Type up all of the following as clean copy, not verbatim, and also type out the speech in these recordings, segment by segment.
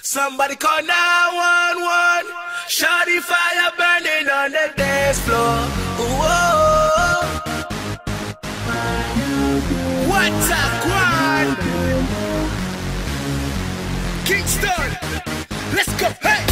Somebody call 911. Shawty fire burning on the dance floor. Whoa. What's up, Quan? Kingston. Let's go. Hey.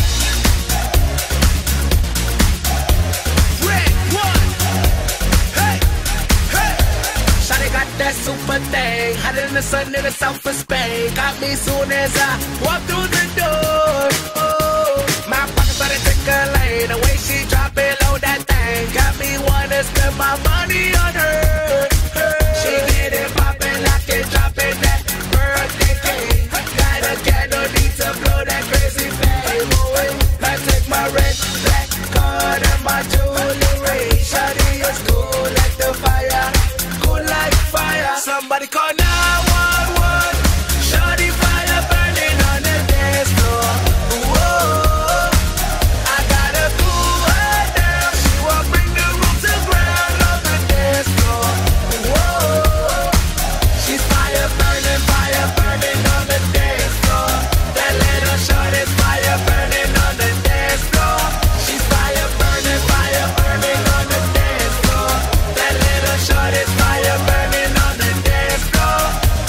Red one. Hey. Hey. Shawty got that super thing. Hotter than the sun in the south of Spain. Got me soon as I walk through the door. Oh, my pocket started tickling. The way she drop it low, that thing got me wanna spend my money on her. She get it poppin', lock it, dropping that birthday cake. Got a candle, need to blow that crazy flame away. I take my red, black card and my jewelry. Shawty is cool like the fire, cool like fire. Somebody call 911. Shawty fire burning on the dance floor. Whoa, I gotta cool her down. She won't bring the room to ground on the dance floor. Whoa, she's fire burning on the dance floor. That little shorty's fire burning on the dance floor. She's fire burning on the dance floor. That little shorty's fire burning on the dance floor.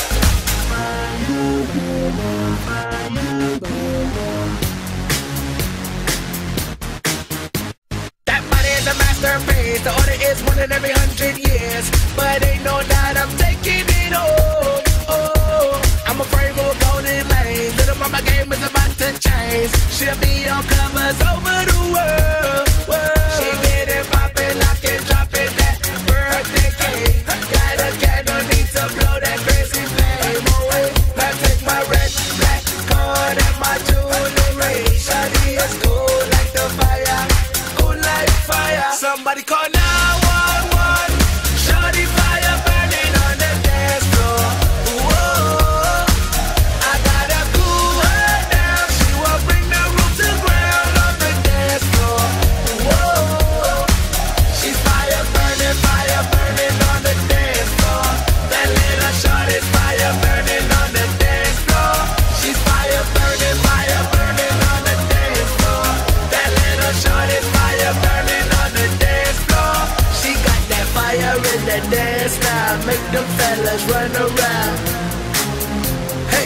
That body is a masterpiece. The order is one in every 100 years. But ain't no doubt I'm taking it home. Oh, I'm afraid we'll go in lanes. Little mama game is about to change. She'll be on covers over the world. She get it poppin', lock it, dropping that birthday cake. Got a candle, need to blow that crazy flame away. I take my red, black card and my jewelry. Shawty is cool like the fire, cool like fire. Somebody call 911. Shawty fire burning on the dance floor. Whoa, I gotta cool her down. She will bring the room to ground on the dance floor. Whoa, she's fire burning on the dance floor. That little shorty's fire burning on the dance floor. She's fire burning on the dance floor. That little shorty's fire burning on the dance floor. She got that fire in the dance now, make them fellas run around. Hey,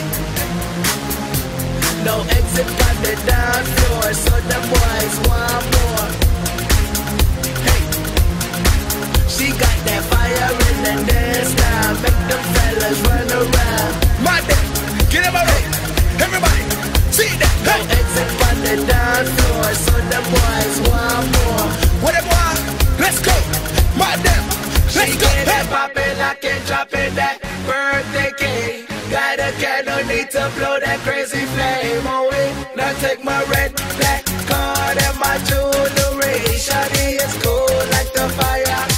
no exit on the dance floor, so them boys want more. Hey, she got that fire in the dance now, make them fellas run around. My day, get up, hey, everybody, see that. Hey, no exit on the dance floor, so them boys want more. What it want? Let's go, my damn. Let's go. Get it poppin', lock it, dropping that birthday cake. Got a candle, need to blow that crazy flame away. Now take my red, black card and my jewelry. Shawty is cool like the fire,